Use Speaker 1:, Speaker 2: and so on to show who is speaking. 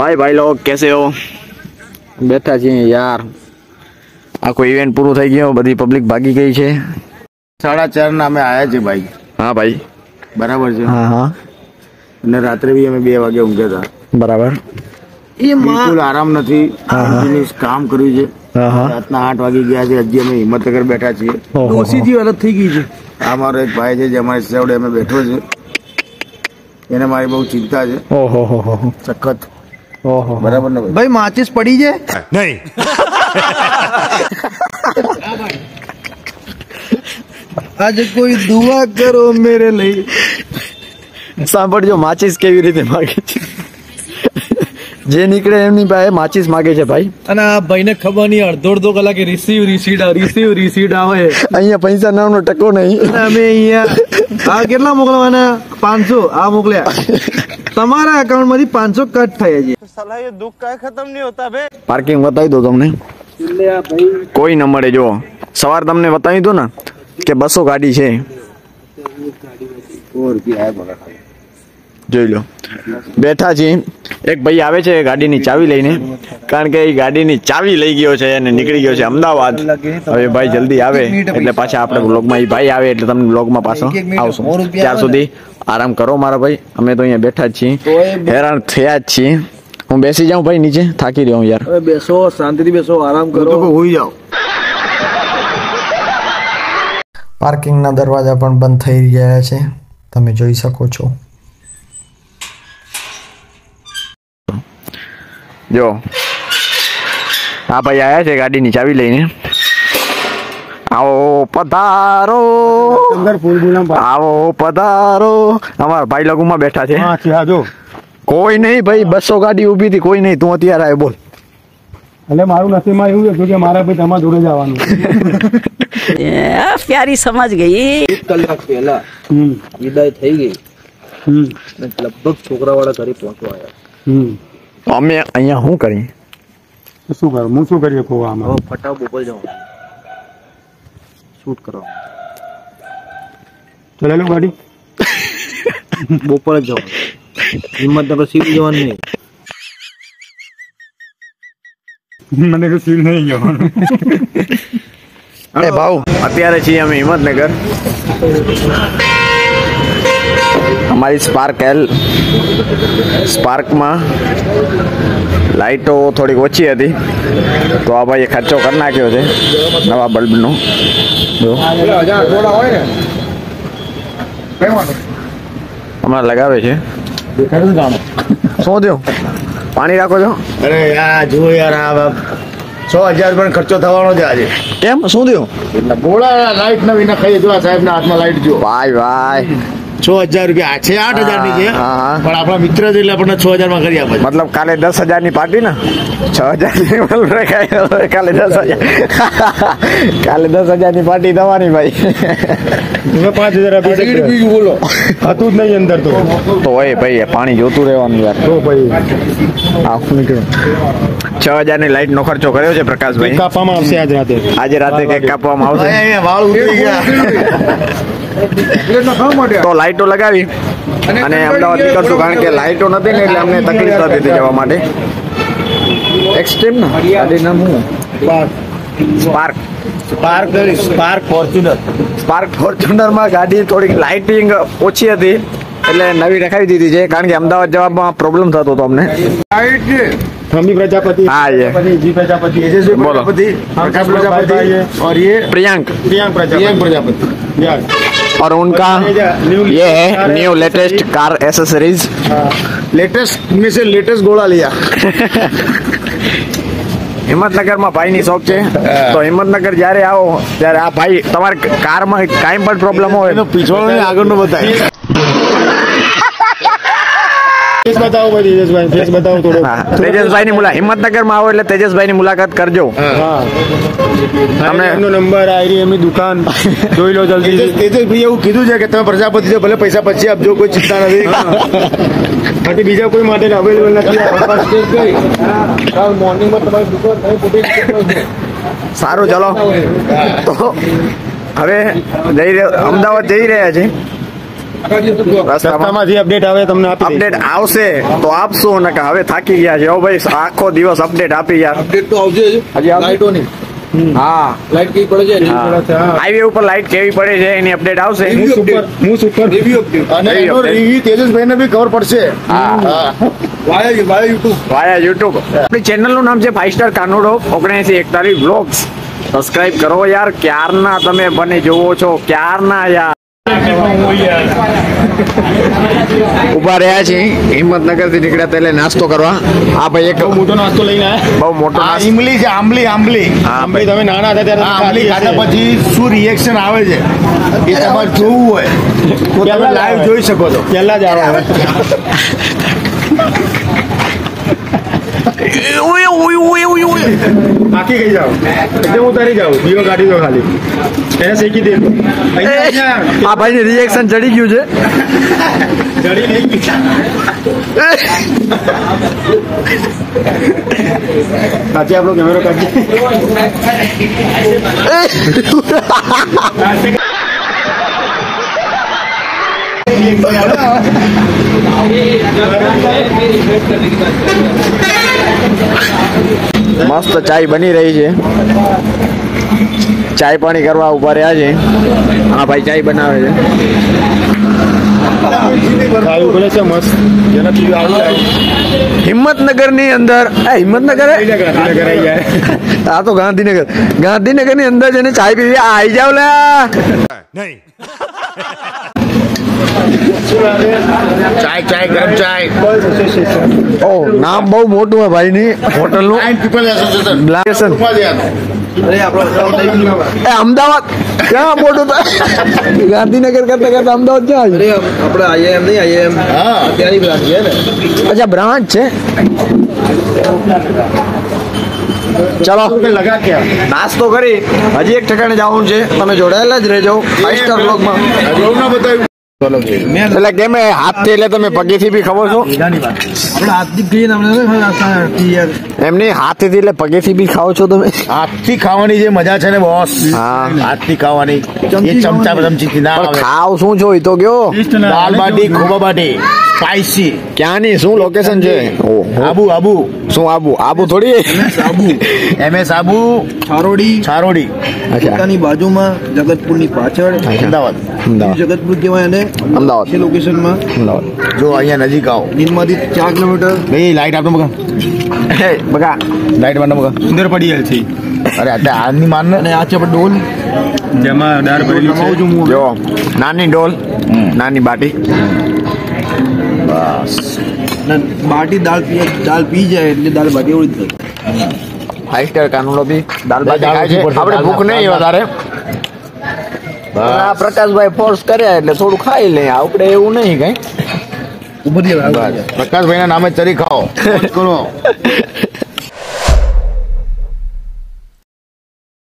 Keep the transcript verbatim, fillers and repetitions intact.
Speaker 1: भाई भाई लोग कैसे हो? बैठा छे यार, आखो इवेंट पूરું થઈ ગયો, બધી પબ્લિક ભાગી ગઈ છે।
Speaker 2: સાડા ચાર ના અમે આયા છે ભાઈ।
Speaker 1: હા ભાઈ
Speaker 2: બરાબર છે।
Speaker 1: હા હા
Speaker 2: અને રાત્રે બી અમે બે વાગે ઊંઘ્યા હતા।
Speaker 1: બરાબર।
Speaker 2: એ બિલકુલ આરામ નથી, કામ કર્યું છે।
Speaker 1: હા હા
Speaker 2: રાતના આઠ વાગી ગયા છે, હજી અમે હિંમતનગર બેઠા છીએ। ઓસીથી અલગ થઈ ગઈ છે। આ મારો એક ભાઈ છે જે અમારી સેવડે અમે બેઠો છે, એને મારી બહુ ચિંતા છે।
Speaker 1: ઓહો હો હો
Speaker 2: સખત।
Speaker 1: ઓહો
Speaker 2: બરાબર ને ભાઈ?
Speaker 3: भाई माचिस पड़ी है
Speaker 4: नहीं।
Speaker 3: आज कोई दुआ करो मेरे लिए।
Speaker 1: સાંભળજો, માચીસ કેવી રીતે માગે છે। જે નીકળે એમની પાસે માચીસ માગે છે ભાઈ।
Speaker 3: અને આ ભાઈને ખબર નહીં, અડધો અડધો કલાકે રિસીવ રિસીડ રિસીવ રિસીડ આવે।
Speaker 1: અહીંયા પૈસા નામનો ટકો નહીં।
Speaker 3: અને અમે અહીંયા આ કેટલા મોકલવાના? પાંચસો આ મોકલ્યા, તમારા અકાઉન્ટ માંથી પાંચસો કટ થયા છે। સાલા ये दुख का खत्म नहीं होता बे।
Speaker 1: પાર્કિંગ બતાવી દો તમને, કોઈ ન મળે। જો સવાર તમને બતાવી દો ને કે બસો ગાડી છે, જોઈ લો। બેઠા છીએ, એક ભાઈ આવે છે ગાડીની ચાવી લઈને, કારણ કે એ ગાડીની ચાવી લઈ ગયો છે અને નીકળી ગયો છે અમદાવાદ। હવે ભાઈ જલ્દી આવે એટલે પાછા આપણે વ્લોગમાં, એ ભાઈ આવે એટલે તમને વ્લોગમાં પાછો આવશું। ત્યાર સુધી આરામ કરો મારા ભાઈ, અમે તો અહીંયા બેઠા જ છીએ, હેરાન થયા જ છીએ। હું બેસી જાઉં ભાઈ નીચે, થાકી રહ્યો હું યાર।
Speaker 3: હવે બેસો, શાંતિથી બેસો, આરામ કરો,
Speaker 2: હોઈ જાઓ।
Speaker 1: પાર્કિંગના દરવાજા પણ બંધ થઈ ગયા છે, તમે જોઈ શકો છો। જો આ ભાઈ આયા છે ગાડીની ચાવી લઈને। આવો પધારો, આવો પધારો। અમારા ભાઈ લઘુમાં બેઠા છે। કોઈ નહીં ભાઈ, બસો ગાડી ઉભી હતી, કોઈ નહીં, તું અત્યારે આવે બોલ।
Speaker 5: એટલે મારું નસીબમાં એવું હતું કે મારા ભાઈ તમારા જોડે જવાનું।
Speaker 6: प्यारी समझ गई।
Speaker 3: એક કલાક પહેલા વિદાય થઈ ગઈ, લગભગ છોકરા વાળા ઘરે પહોંચવા આવ્યા।
Speaker 1: અમે અહીંયા શું કરીએ?
Speaker 5: શું કરું હું? શું કરીએ કહો આમાં?
Speaker 3: હવે ફટાવ બોપલ જાઉં શૂટ કરો,
Speaker 5: ચલે લો ગાડી,
Speaker 3: બોપલ જ જાઉં, હિંમતનગર સીધી જવાનું નહીં।
Speaker 5: મને તો સીલ નહીં જવાનું।
Speaker 1: અરે ભાવ, અત્યારે છીએ અમે હિંમતનગર। અમારી સ્પાર્ક એલ સ્પાર્કમાં લાઇટો થોડીક ઓછી હતી, તો આ ભાઈએ ખર્ચો કરી નાખ્યો છે નવા બલ્બનો। જો હમણાં લગાવે છે। શું થયું? પાણી રાખો છો?
Speaker 2: અરે યાર જુઓ યાર, આ સો હજાર પણ ખર્ચો થવાનો છે આજે।
Speaker 1: કેમ, શું થયું?
Speaker 2: બોલા લાઈટ નવી ના ખાઈ, જો આ સાહેબ ના હાથમાં લાઈટ જો
Speaker 1: ભાઈ ભાઈ,
Speaker 2: છ હજાર રૂપિયા છે, આઠ હજાર ની છે, પણ આપણા મિત્ર છે એટલે આપણને છ હજાર માં કરી આપે।
Speaker 1: મતલબ કાલે દસ હજાર ની પાર્ટી ને છ હજાર ની કાલે દસ હજાર કાલે દસ હજાર ની પાર્ટી થવાની ભાઈ।
Speaker 5: તમે પાંચ હજાર આપી બીજું બોલો, હતું જ નહીં અંદર તો
Speaker 1: તો હોય ભાઈ, પાણી જોતું રહેવાનું યાર।
Speaker 5: તો ભાઈ
Speaker 1: આખું નીકળ્યું। છ હજાર ની લાઈટ નો ખર્ચો કર્યો છે પ્રકાશભાઈ।
Speaker 5: કાપવામાં આવશે આજ રાતે,
Speaker 1: આજે રાતે કેક કાપવામાં આવશે।
Speaker 2: વાળ ઉતરી ગયા
Speaker 1: તો લાઈટો લગાવી અને અમદાવાદ નીકળશું, કારણ કે લાઈટો નથી ને એટલે અમને તકલીફ થતી હતી જવા માટે। એક્સ્ટ્રીમ ને ગાડી નામ શું? Spark
Speaker 2: Spark Spark Fortuner
Speaker 1: Spark Fortuner માં ગાડી થોડીક લાઇટિંગ ઓછી હતી એટલે નવી રખાવી દીધી છે, કારણ કે અમદાવાદ જવામાં પ્રોબ્લેમ થતો હતો અમને।
Speaker 5: थम्बी प्रजापति,
Speaker 1: हाँ ये
Speaker 5: जी प्रजापति,
Speaker 1: बोलो
Speaker 2: प्रकाश प्रजापति और ये
Speaker 1: प्रियांक
Speaker 2: प्रियांक प्रजापति।
Speaker 1: और उनका ये है new latest car accessories.
Speaker 2: Latest में से लेटेस्ट घोड़ा लिया।
Speaker 1: હિંમતનગર માં ભાઈ ની શોપ છે, તો હિંમતનગર જયારે આવો ત્યારે આ ભાઈ તમારે કાર માં કાંઈ પણ પ્રોબ્લેમ હોય
Speaker 2: પીછોડો આગળ નો બતાય।
Speaker 5: फेस बताओ भाई, तेजसभाई फेस बताओ थोड़ो।
Speaker 1: તેજસભાઈ ની મુલાકાત હિંમતનગર માં આવો એટલે તેજસભાઈ ની મુલાકાત કરજો।
Speaker 5: હા, અમે એમનો નંબર, આઈડી, એમની દુકાન જોઈ લો જલ્દી।
Speaker 2: તેજસભાઈ એવું કીધું છે કે તમે પ્રજાપતિ છો, ભલે પૈસા પછી આપજો, કોઈ ચિંતા નથી।
Speaker 5: બાકી બીજા કોઈ માટે અવેલેબલ નથી। કાલ મોર્નિંગમાં તમારી દુકાન
Speaker 1: સારું, ચલો તો હવે જઈ રહ્યા અમદાવાદ જઈ રહ્યા છે। રસ્તામાં
Speaker 5: રસ્તામાં જે અપડેટ આવે તમને આપી દઈશું.
Speaker 1: અપડેટ આવશે તો આપશું ને કે હવે થાકી ગયા છે. ઓ ભાઈ આખો દિવસ અપડેટ આપી યાર.
Speaker 3: અપડેટ તો આવશે જ.
Speaker 1: હજી આવશે?
Speaker 3: લાઈટોની
Speaker 1: હા
Speaker 3: લાઈટ કઈ પડે છે
Speaker 1: હા. હાઈવે ઉપર લાઈટ કેવી પડે છે એની અપડેટ આવશે.
Speaker 5: હું સુપર હું સુપર
Speaker 3: રિવ્યુ અપડેટ
Speaker 5: અને
Speaker 1: Review
Speaker 5: એનો
Speaker 1: update.
Speaker 5: review તેજસભાઈને બી ખબર પડશે.
Speaker 1: હા
Speaker 5: હા.
Speaker 3: Via via YouTube
Speaker 1: via YouTube. આપણી ચેનલનું નામ છે ફાઈવ સ્ટાર કાનુડો ઓગણએસી એકતાલીસ બ્લોગ્સ. સબસ્ક્રાઇબ કરો યાર. ક્યારના તમે બને જોવો છો ક્યારના યાર. ઉભા રહ્યા છે હિંમતનગર થી નીકળ્યા એટલે નાસ્તો કરવા. આ ભાઈ એક
Speaker 5: બહુ મોટો નાસ્તો લઈને આયા.
Speaker 1: બહુ મોટો
Speaker 2: આ
Speaker 1: નાસ્તો.
Speaker 2: આંબલી છે આંબલી આંબલી
Speaker 1: હા
Speaker 5: ભાઈ તમે નાના હતા ત્યારે
Speaker 2: આ
Speaker 5: તમે
Speaker 2: આંબલી
Speaker 5: ખાધી
Speaker 2: ખાધા
Speaker 5: હશે.
Speaker 2: પછી શું રિએક્શન આવે છે એ તમારે જોવું હોય તો તમે
Speaker 5: પહેલા જ
Speaker 2: લાઈવ
Speaker 5: આવે.
Speaker 2: જોઈ શકો છો.
Speaker 5: પહેલા જ આવે હવે.
Speaker 1: ઉય, ઉય, ઉય, ઉય, ઉય.
Speaker 5: આખી ગઈ જાઓ એકદમ ઉતારી જાઓ બીજો કાઢી દો ખાલી એને શેકી દે અહીંયા અહીંયા.
Speaker 1: આ ભાઈ રિએક્શન ચડી ગયું છે.
Speaker 5: જડી નહીં સાચે આપણો કેમેરો કાઢી
Speaker 1: મસ્ત ચાય બની રહી છે. ચાય પાણી કરવા ઉભા રહ્યા છે. હા ભાઈ ચાય બનાવે છે.
Speaker 5: ખાવું પડે છે મસ્ત જેના પીવું આવી જાય.
Speaker 1: હિંમતનગર ની અંદર એ હિંમતનગર હે?
Speaker 5: ગાંધીનગર આવી જાય.
Speaker 1: આ તો ગાંધીનગર ગાંધીનગર ની અંદર જઈને ચાય પીવી. આ આઈ જાવ લે.
Speaker 2: ચાય ચાય ગરમ ચાય
Speaker 1: ઓ નામ બહુ મોટું હે ભાઈ ની હોટલ નું.
Speaker 2: નાઇન પીપલ એસોસિએશન
Speaker 1: બ્લાકેશન.
Speaker 3: અરે આપણો account થઈ ગયું.
Speaker 1: એ અમદાવાદ ક્યાં મોટું થાય? ગાંધીનગર કરતા કરતા અમદાવાદ ક્યાં
Speaker 3: અરે આપણે આઈઆઈએમ નહીં આઈઆઈએમ
Speaker 2: હા
Speaker 3: ત્યાંની બ્રાન્ચ છે ને.
Speaker 1: આવ્યું? અચ્છા બ્રાન્ચ છે. ચલો
Speaker 5: લગા ક્યાં
Speaker 1: નાસ્તો કરી હજી એક ઠેકાણે જવાનું છે. તમે જોડાયેલા જ રહેજો ફાઈવ સ્ટાર બ્લોગમાં.
Speaker 2: જોઉં ના બતાવ્યું
Speaker 1: એટલે કેમ એ હાથથી એટલે તમે પગેથી બી ખબર છો?
Speaker 3: આપણે હાથથી ખાઈએ ને આપણે યાર
Speaker 1: એમની હાથથી એટલે પગેથી બી ખાઓ છો તમે?
Speaker 2: હાથથી ખાવાની જે મજા છે ને બોસ
Speaker 1: હા.
Speaker 2: હાથથી ખાવાની એ ચમચા ચમચીથી ના
Speaker 1: પણ
Speaker 2: આવે
Speaker 1: ખાવ શું છો એ તો કયો?
Speaker 2: દાલ બાટી ખોબા બાટી સ્પાઈસી
Speaker 1: ક્યાંની શું લોકેશન છે? ઓહો.
Speaker 2: આબુ આબુ
Speaker 1: શું આબુ આબુ થોડી?
Speaker 3: સાબુ
Speaker 2: એમ એસ આબુ
Speaker 3: છારોડી
Speaker 2: છારોડી
Speaker 1: અચ્છા
Speaker 3: પોતાની બાજુમાં જગતપુરની પાછળ
Speaker 2: અમદાવાદ
Speaker 1: અમદાવાદ
Speaker 3: જગતપુર કહેવાય અને
Speaker 1: અમદાવાદ.
Speaker 3: છે લોકેશનમાં
Speaker 1: અમદાવાદ.
Speaker 2: જો અહીંયા નજીક આવો
Speaker 3: નીલમાંથી ચાર કિલોમીટર
Speaker 2: ભાઈ લાઈટ આપને બગા
Speaker 1: હે બગા
Speaker 2: લાઈટ માટે બગા
Speaker 5: સુંદર પડી છે
Speaker 2: અરે અત્યારે આજની માન ને
Speaker 3: અને આ છે આપણે ડોલ
Speaker 5: જેમાં દાળ ભરેલી છે.
Speaker 1: જો નાની ડોલ નાની બાટી.
Speaker 3: અને બાટી દાળ પી દાળ પી જાય એટલે દાળ બાટી એવડી જ થાય.
Speaker 1: ફાઈવ સ્ટાર કાનુડો બી દાલ બાટી
Speaker 2: દાળ
Speaker 1: ખાય છે.
Speaker 2: ઓછી પડશે.
Speaker 1: આપણે ભૂખ નહીં વધારે. આ પ્રકાશભાઈ ફોર્સ કર્યા એટલે થોડું ખાઈ લે. આપણે એવું નહીં કઈ.
Speaker 3: ઉભરી
Speaker 2: પ્રકાશભાઈ ના નામે ચરી ખાઓ મોજ કરો